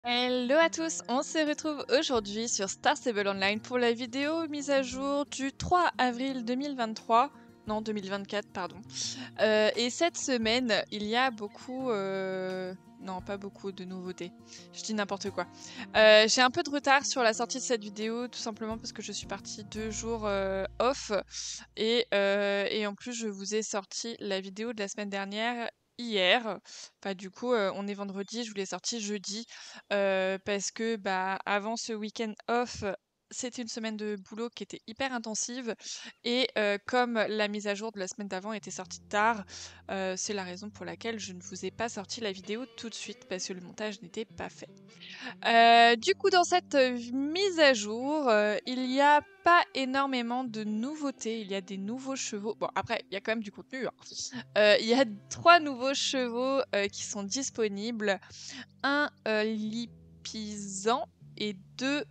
Hello à tous, on se retrouve aujourd'hui sur Star Stable Online pour la vidéo mise à jour du 3 avril 2023. Non, 2024, pardon. Et cette semaine, il y a beaucoup... Non, pas beaucoup de nouveautés. Je dis n'importe quoi. J'ai un peu de retard sur la sortie de cette vidéo, tout simplement parce que je suis partie 2 jours off. Et en plus, je vous ai sorti la vidéo de la semaine dernière hier. Enfin, du coup, on est vendredi, je vous l'ai sorti jeudi. Parce que bah, avant ce week-end off, c'était une semaine de boulot qui était hyper intensive. Et comme la mise à jour de la semaine d'avant était sortie tard, c'est la raison pour laquelle je ne vous ai pas sorti la vidéo tout de suite, parce que le montage n'était pas fait. Du coup, dans cette mise à jour, il n'y a pas énormément de nouveautés. Il y a des nouveaux chevaux. Bon, après, il y a quand même du contenu, hein. Il y a 3 nouveaux chevaux qui sont disponibles. Un Lipizzan et 2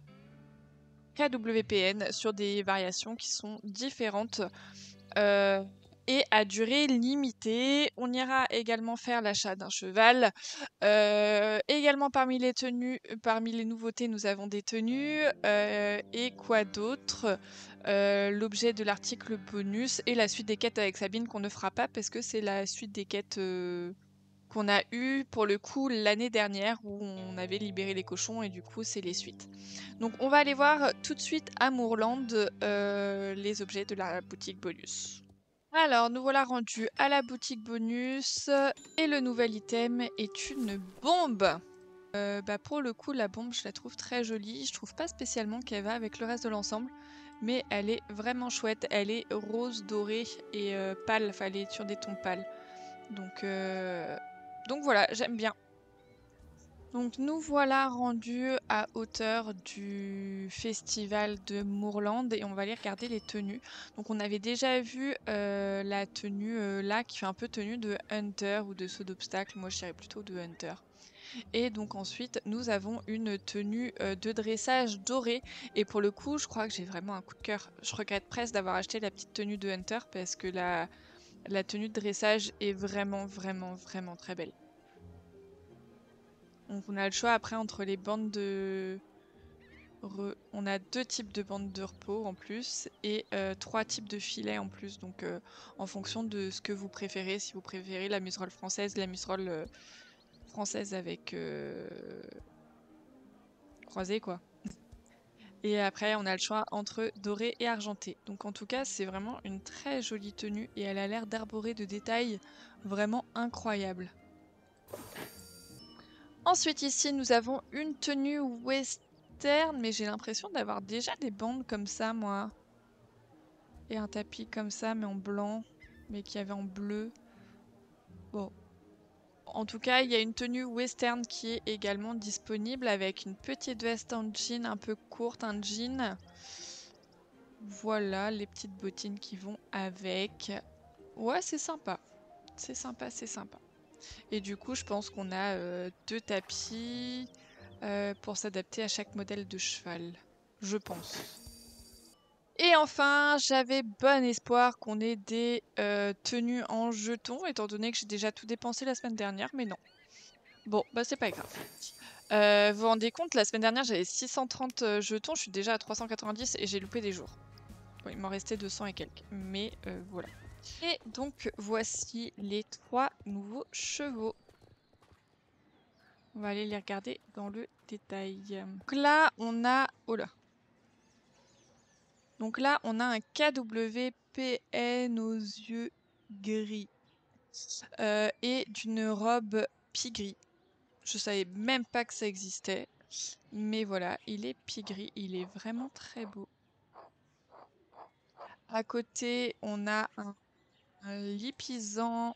KWPN sur des variations qui sont différentes. Euh, et à durée limitée. On ira également faire l'achat d'un cheval. Également parmi les nouveautés, nous avons des tenues. Et quoi d'autre? L'objet de l'article bonus et la suite des quêtes avec Sabine qu'on ne fera pas parce que c'est la suite des quêtes qu'on a eu pour le coup l'année dernière où on avait libéré les cochons et du coup c'est les suites. Donc on va aller voir tout de suite à Moorland les objets de la boutique bonus. Alors nous voilà rendus à la boutique bonus et le nouvel item est une bombe. Bah pour le coup la bombe je la trouve très jolie, je trouve pas spécialement qu'elle va avec le reste de l'ensemble mais elle est vraiment chouette, elle est rose dorée et pâle, enfin elle est sur des tons pâles. Donc voilà, j'aime bien. Donc nous voilà rendus à hauteur du festival de Moorland et on va aller regarder les tenues. Donc on avait déjà vu la tenue là qui fait un peu tenue de Hunter ou de saut d'obstacle. Moi je dirais plutôt de Hunter. Et donc ensuite nous avons une tenue de dressage dorée. Et pour le coup je crois que j'ai vraiment un coup de cœur. Je regrette presque d'avoir acheté la petite tenue de Hunter parce que la tenue de dressage est vraiment vraiment vraiment très belle. Donc on a le choix après entre les bandes de... On a 2 types de bandes de repos en plus et 3 types de filets en plus. Donc en fonction de ce que vous préférez, si vous préférez la muserolle française, la muserolle française avec croisée quoi. Et après on a le choix entre doré et argenté. Donc en tout cas c'est vraiment une très jolie tenue et elle a l'air d'arborer de détails vraiment incroyables. Ensuite ici nous avons une tenue western, mais j'ai l'impression d'avoir déjà des bandes comme ça moi. Et un tapis comme ça mais en blanc, mais qui avait en bleu. Bon. En tout cas il y a une tenue western qui est également disponible avec une petite veste en jean un peu courte, un jean. Voilà les petites bottines qui vont avec. Ouais c'est sympa. C'est sympa, c'est sympa. Et du coup je pense qu'on a 2 tapis. Pour s'adapter à chaque modèle de cheval, je pense. Et enfin, j'avais bon espoir qu'on ait des tenues en jetons, étant donné que j'ai déjà tout dépensé la semaine dernière, mais non. Bon, bah c'est pas grave. Vous vous rendez compte, la semaine dernière j'avais 630 jetons, je suis déjà à 390 et j'ai loupé des jours. Bon, il m'en restait 200 et quelques, mais voilà. Et donc voici les 3 nouveaux chevaux. On va aller les regarder dans le détail. Donc là, on a... Oh là. Donc là, on a un KWPN aux yeux gris et d'une robe pie-gris. Je savais même pas que ça existait, mais voilà, il est pie-gris, il est vraiment très beau. À côté, on a un lipizzan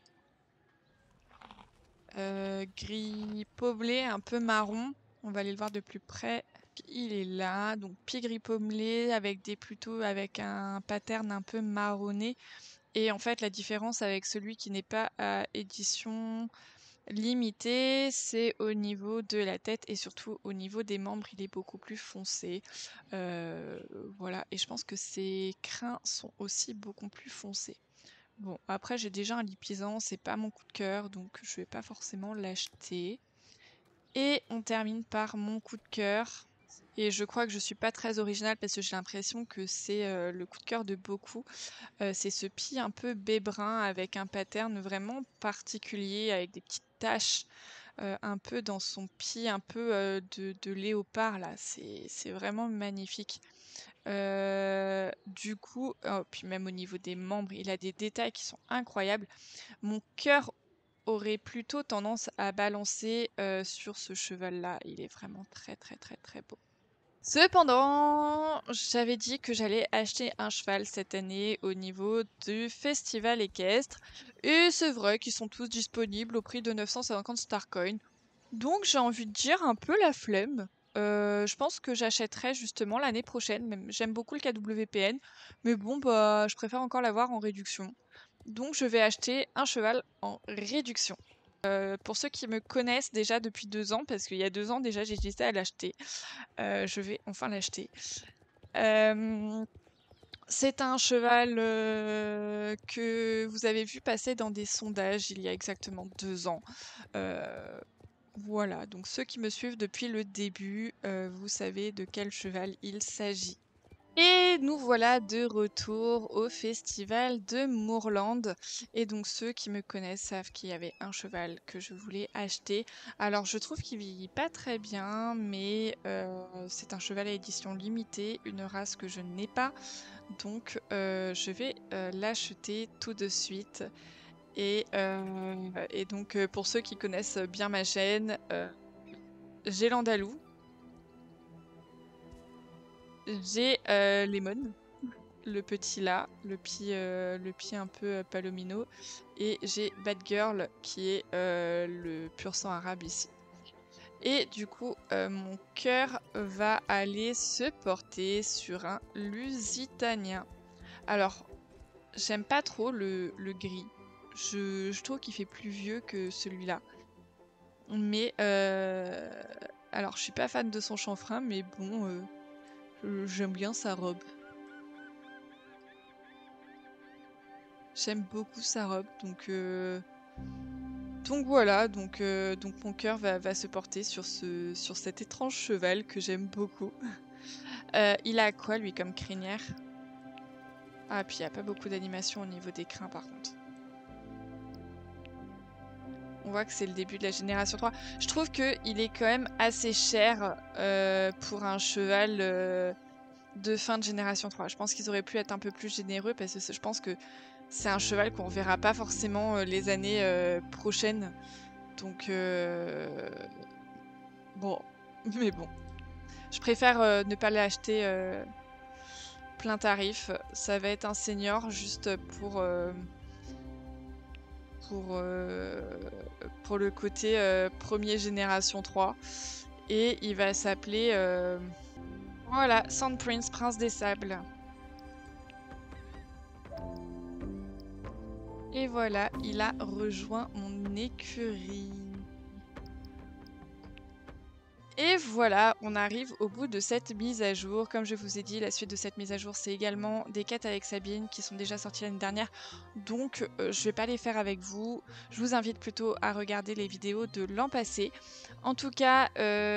gris pommelé, un peu marron. On va aller le voir de plus près. Il est là, donc pie-gris pommelé avec plutôt avec un pattern un peu marronné. Et en fait, la différence avec celui qui n'est pas à édition limitée, c'est au niveau de la tête et surtout au niveau des membres, il est beaucoup plus foncé. Euh, voilà, et je pense que ses crins sont aussi beaucoup plus foncés. Bon, après j'ai déjà un lipizzan, c'est pas mon coup de cœur, donc je vais pas forcément l'acheter. Et on termine par mon coup de cœur. Et je crois que je suis pas très originale parce que j'ai l'impression que c'est le coup de cœur de beaucoup. C'est ce pied un peu baie-brun avec un pattern vraiment particulier, avec des petites taches un peu dans son pied, un peu de léopard là. C'est vraiment magnifique. Du coup, puis même au niveau des membres, il a des détails qui sont incroyables. Mon cœur aurait plutôt tendance à balancer sur ce cheval-là. Il est vraiment très très très très beau. Cependant, j'avais dit que j'allais acheter un cheval cette année au niveau du festival équestre. Et c'est vrai qu'ils sont tous disponibles au prix de 950 Starcoin. Donc j'ai envie de dire un peu la flemme. Je pense que j'achèterai justement l'année prochaine. Même, j'aime beaucoup le KWPN. Mais bon, bah, je préfère encore l'avoir en réduction. Donc je vais acheter un cheval en réduction. Pour ceux qui me connaissent déjà depuis 2 ans, parce qu'il y a 2 ans déjà j'ai hésité à l'acheter, je vais enfin l'acheter. C'est un cheval que vous avez vu passer dans des sondages il y a exactement 2 ans. Voilà, donc ceux qui me suivent depuis le début, vous savez de quel cheval il s'agit. Et nous voilà de retour au festival de Moorland. Et donc ceux qui me connaissent savent qu'il y avait un cheval que je voulais acheter. Alors je trouve qu'il vieillit pas très bien, mais c'est un cheval à édition limitée, une race que je n'ai pas. Donc je vais l'acheter tout de suite. Et donc pour ceux qui connaissent bien ma chaîne, j'ai l'Andalou, j'ai Lemon, le petit là, le pied un peu palomino, et j'ai Bad Girl qui est le pur sang arabe ici. Et du coup, mon cœur va aller se porter sur un Lusitanien. Alors, j'aime pas trop le gris. Je trouve qu'il fait plus vieux que celui-là. Mais alors, je suis pas fan de son chanfrein, mais bon, j'aime bien sa robe. J'aime beaucoup sa robe, donc voilà, donc mon cœur va se porter sur cet étrange cheval que j'aime beaucoup. Il a quoi lui comme crinière? Ah, puis il n'y a pas beaucoup d'animation au niveau des crins par contre. On voit que c'est le début de la génération 3. Je trouve qu'il est quand même assez cher pour un cheval de fin de génération 3. Je pense qu'ils auraient pu être un peu plus généreux parce que je pense que c'est un cheval qu'on verra pas forcément les années prochaines. Donc, bon, mais bon. Je préfère ne pas l'acheter plein tarif. Ça va être un senior juste pour, euh, pour le côté premier génération 3. Et il va s'appeler, voilà, Sand Prince, Prince des Sables. Et voilà, il a rejoint mon écurie. Et voilà, on arrive au bout de cette mise à jour. Comme je vous ai dit, la suite de cette mise à jour, c'est également des quêtes avec Sabine qui sont déjà sorties l'année dernière. Donc, je vais pas les faire avec vous. Je vous invite plutôt à regarder les vidéos de l'an passé. En tout cas,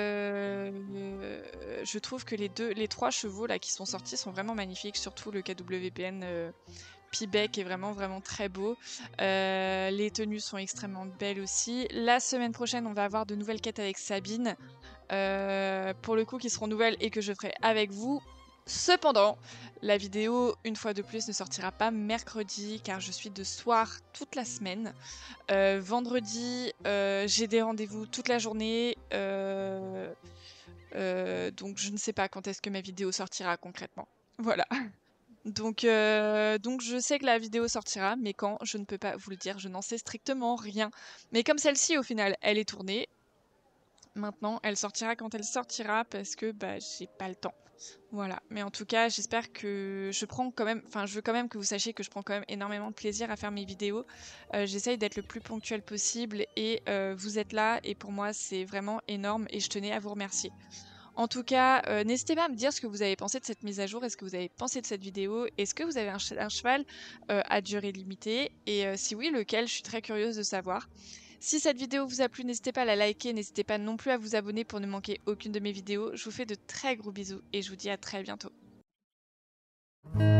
je trouve que les 3 chevaux là qui sont sortis sont vraiment magnifiques, surtout le KWPN. Pibec est vraiment vraiment très beau. Les tenues sont extrêmement belles aussi. La semaine prochaine, on va avoir de nouvelles quêtes avec Sabine. Pour le coup, qui seront nouvelles et que je ferai avec vous. Cependant, la vidéo, une fois de plus, ne sortira pas mercredi car je suis de soir toute la semaine. Vendredi, j'ai des rendez-vous toute la journée. Donc je ne sais pas quand est-ce que ma vidéo sortira concrètement. Voilà. Donc je sais que la vidéo sortira, mais quand, je ne peux pas vous le dire, je n'en sais strictement rien. Mais comme celle-ci, au final, elle est tournée, maintenant, elle sortira quand elle sortira, parce que bah, j'ai pas le temps. Voilà, mais en tout cas, j'espère que je prends quand même, enfin, je veux quand même que vous sachiez que je prends quand même énormément de plaisir à faire mes vidéos. J'essaye d'être le plus ponctuel possible, et vous êtes là, et pour moi, c'est vraiment énorme, et je tenais à vous remercier. En tout cas, n'hésitez pas à me dire ce que vous avez pensé de cette mise à jour. Est-ce que vous avez pensé de cette vidéo? Est-ce que vous avez un cheval à durée limitée? Et si oui, lequel? Je suis très curieuse de savoir. Si cette vidéo vous a plu, n'hésitez pas à la liker, n'hésitez pas non plus à vous abonner pour ne manquer aucune de mes vidéos. Je vous fais de très gros bisous et je vous dis à très bientôt.